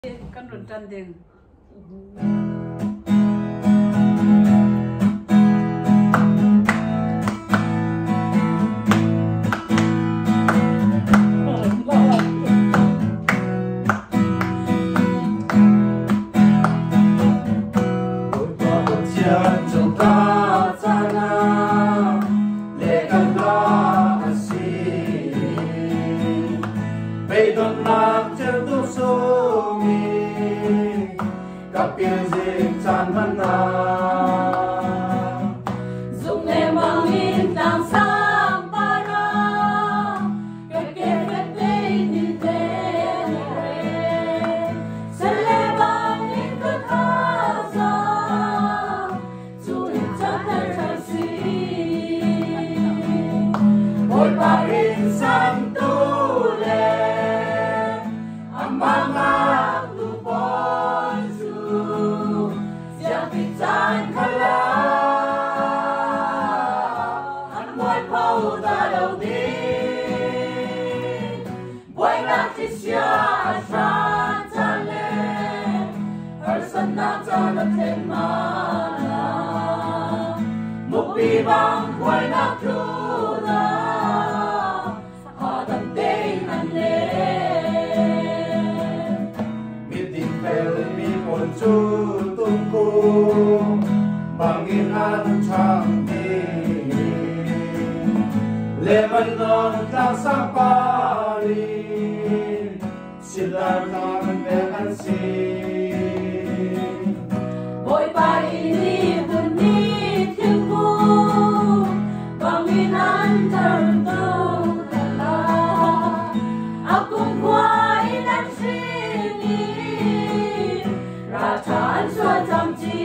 Kan run tan ding. Dùng em bằng in tàng sang para cái phép đây như thế này sẽ lẽ bằng in cơ tha ra dù in chắc thân thật gì mỗi bà in sang tu lệ mang ác tu bon su giang thị tan khala anh muốn phâu ta đầu tiên quay lại thì xa xa ta lên ở sân na ta là thêm mà một bi băng quay lại tu la họ tầm tên anh lên meeting pel mi pon chu tung ku bangin an chang đi le man non ta sa pa li sila non ve an si Bội bài đi buồn đi thiên vu bằng in an thần tu la áo cùng quay đánh suy nghĩ ra thản xua tâm trí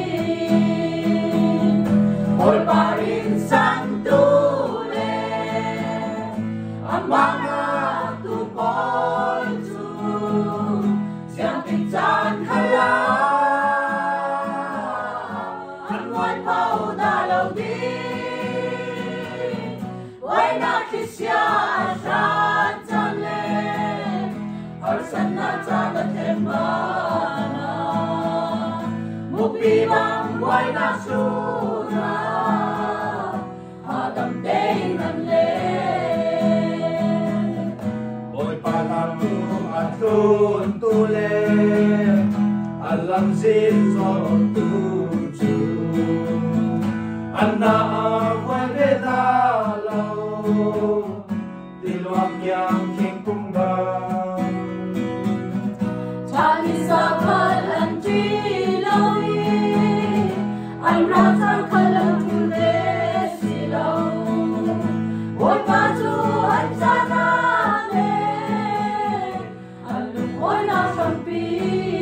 bội bài in sang tu lệ âm bang tu bội chu giang tình gian khala phâu ta lâu đi quay na khi xa xa chân lên ở sân na ta là thêm mà một bi băng quay na su ra họ tầm tên nằm lên ôi pa ta tu atun tu le alam sin so tu chu anna quan de da lâu ti loam yang king kum ba cha đi xa khăn anh truy lâu anh ra xa khăn lâu tu lê xì lâu ôi ba chú anh xa ra nè anh lúc ôi na sân pi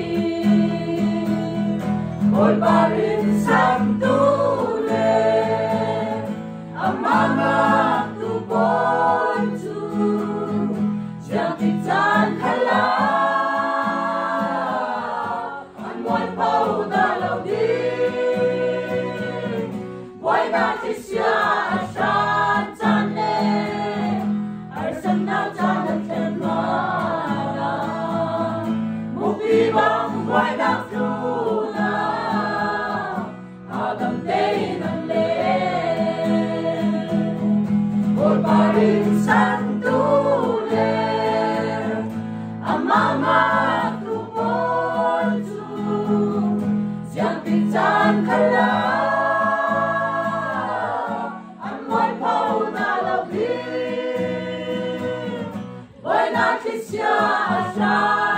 ôi ba rin sang tu lê amama tu bon chu giang thị tan khala anh muốn phâu ta lâu đi quay na thì xa xa tan nè ở sân na ta là thêm mà một bi băng quay na tu la họ tầm tên anh lên một bà in sang tu lệ amama tu bon chu giang tình tan khala anh muốn phâu ta lâu đi quay na thì xa xa